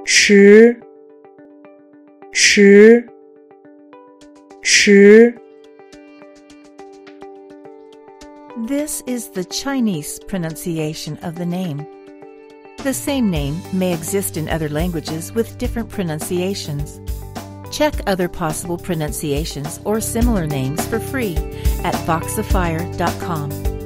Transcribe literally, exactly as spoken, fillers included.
十十十 This is the Chinese pronunciation of the name. The same name may exist in other languages with different pronunciations. Check other possible pronunciations or similar names for free at voxifier dot com.